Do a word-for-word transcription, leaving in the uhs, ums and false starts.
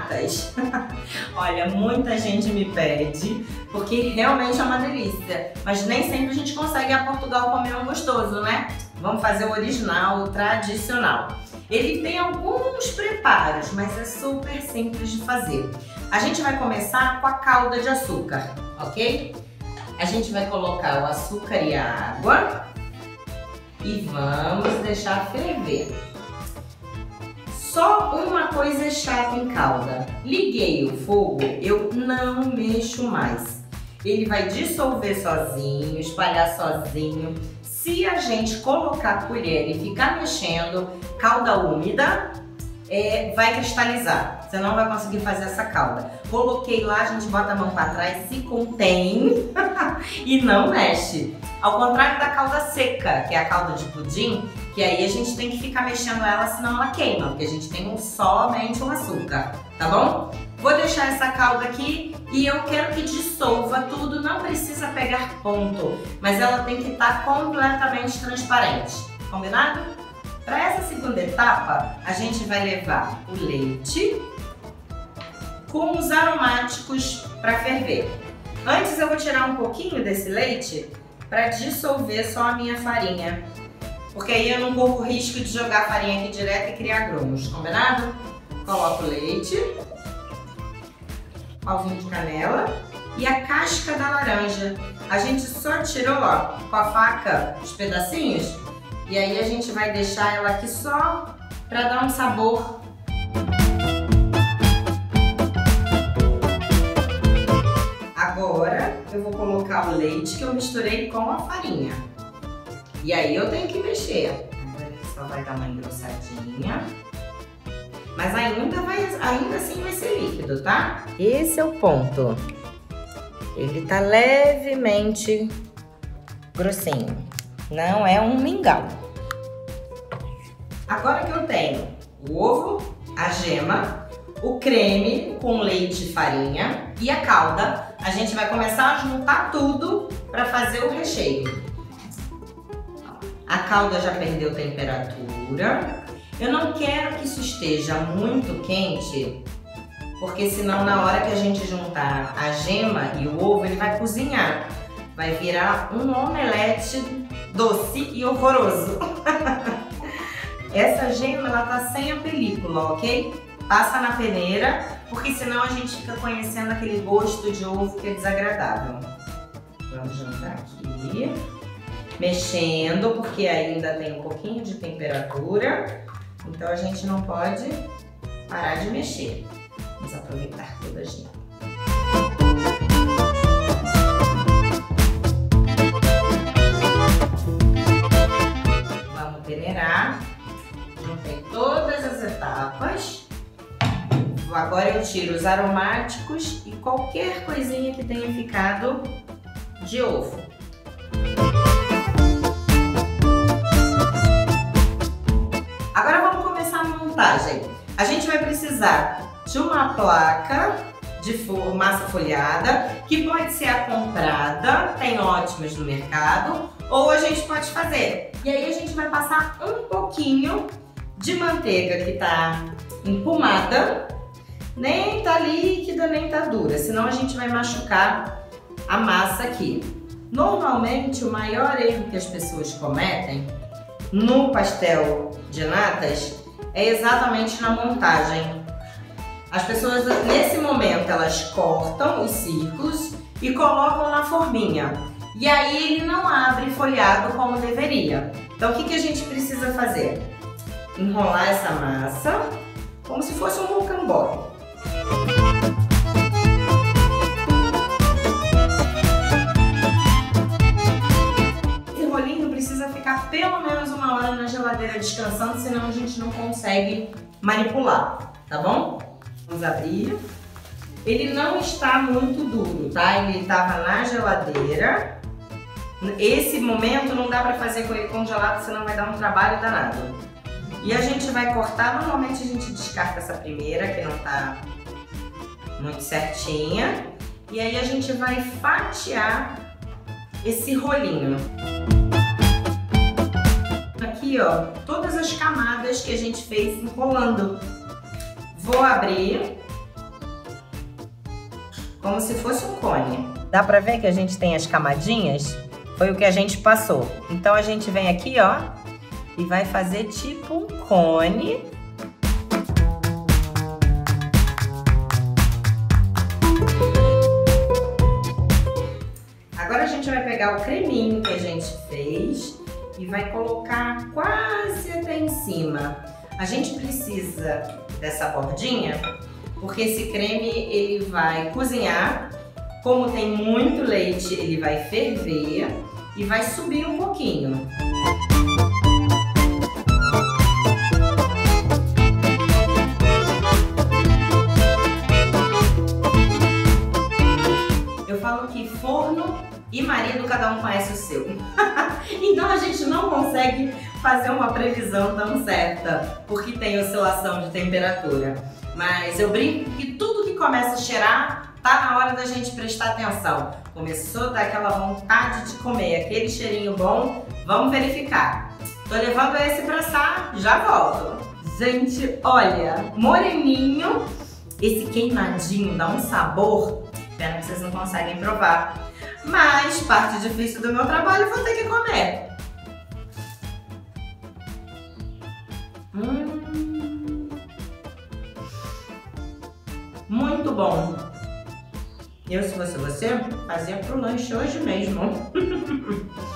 natas. Olha, muita gente me pede, porque realmente é uma delícia. Mas nem sempre a gente consegue ir a Portugal comer um gostoso, né? Vamos fazer o original, o tradicional. Ele tem alguns preparos, mas é super simples de fazer. A gente vai começar com a calda de açúcar, ok? A gente vai colocar o açúcar e a água e vamos deixar ferver. Só uma coisa é chata em calda. Liguei o fogo, eu não mexo mais. Ele vai dissolver sozinho, espalhar sozinho. Se a gente colocar a colher e ficar mexendo, calda úmida, é, vai cristalizar. Você não vai conseguir fazer essa calda. Coloquei lá, a gente bota a mão para trás, se contém e não mexe. Ao contrário da calda seca, que é a calda de pudim, que aí a gente tem que ficar mexendo ela, senão ela queima, porque a gente tem um, somente um açúcar, tá bom? Vou deixar essa calda aqui e eu quero que dissolva tudo, não precisa pegar ponto, mas ela tem que estar completamente transparente, combinado? Para essa segunda etapa, a gente vai levar o leite com os aromáticos para ferver. Antes eu vou tirar um pouquinho desse leite para dissolver só a minha farinha, porque aí eu não corro o risco de jogar a farinha aqui direto e criar grumos, combinado? Coloco o leite, pauzinho de canela e a casca da laranja. A gente só tirou, ó, com a faca os pedacinhos e aí a gente vai deixar ela aqui só para dar um sabor. Agora eu vou colocar o leite que eu misturei com a farinha. E aí eu tenho que mexer. Agora ele só vai dar uma engrossadinha. Mas ainda, vai, ainda assim vai ser líquido, tá? Esse é o ponto. Ele tá levemente grossinho. Não é um mingau. Agora que eu tenho o ovo, a gema, o creme com leite e farinha e a calda, a gente vai começar a juntar tudo para fazer o recheio. A calda já perdeu temperatura. Eu não quero que isso esteja muito quente, porque senão na hora que a gente juntar a gema e o ovo, ele vai cozinhar. Vai virar um omelete doce e horroroso. Essa gema, ela tá sem a película, ok? Passa na peneira, porque senão a gente fica conhecendo aquele gosto de ovo que é desagradável. Vamos juntar aqui, mexendo, porque ainda tem um pouquinho de temperatura, então a gente não pode parar de mexer. Vamos aproveitar toda a gema. Vamos peneirar. Juntei todas as etapas. Agora eu tiro os aromáticos e qualquer coisinha que tenha ficado de ovo. Agora vamos começar a montagem. A gente vai precisar de uma placa de massa folhada, que pode ser a comprada, tem ótimas no mercado, ou a gente pode fazer. E aí a gente vai passar um pouquinho de manteiga que tá empumada, nem tá líquida, nem tá dura, senão a gente vai machucar a massa aqui. Normalmente o maior erro que as pessoas cometem no pastel de natas é exatamente na montagem. As pessoas nesse momento elas cortam os círculos e colocam na forminha. E aí ele não abre folhado como deveria. Então o que, que a gente precisa fazer? Enrolar essa massa como se fosse um rocambole. Esse rolinho precisa ficar pelo menos uma hora na geladeira descansando, senão a gente não consegue manipular, tá bom? Vamos abrir. Ele não está muito duro, tá? Ele estava na geladeira. Esse momento não dá para fazer com ele congelado, senão vai dar um trabalho danado. E a gente vai cortar, normalmente a gente descarta essa primeira, que não tá muito certinha. E aí a gente vai fatiar esse rolinho. Aqui, ó, todas as camadas que a gente fez enrolando. Vou abrir como se fosse um cone. Dá pra ver que a gente tem as camadinhas? Foi o que a gente passou. Então a gente vem aqui, ó, e vai fazer tipo um cone. Agora a gente vai pegar o creminho que a gente fez e vai colocar quase até em cima. A gente precisa dessa bordinha porque esse creme ele vai cozinhar. Como tem muito leite, ele vai ferver e vai subir um pouquinho. Eu falo que forno e marido, cada um conhece o seu. Então a gente não consegue fazer uma previsão tão certa, porque tem oscilação de temperatura. Mas eu brinco que tudo que começa a cheirar, tá na hora da gente prestar atenção. Começou a dar aquela vontade de comer, aquele cheirinho bom, vamos verificar. Tô levando esse pra assar, já volto. Gente, olha, moreninho, esse queimadinho dá um sabor, pena que vocês não conseguem provar. Mas parte difícil do meu trabalho eu vou ter que comer. Hum, muito bom. Eu, se fosse você, fazia pro lanche hoje mesmo.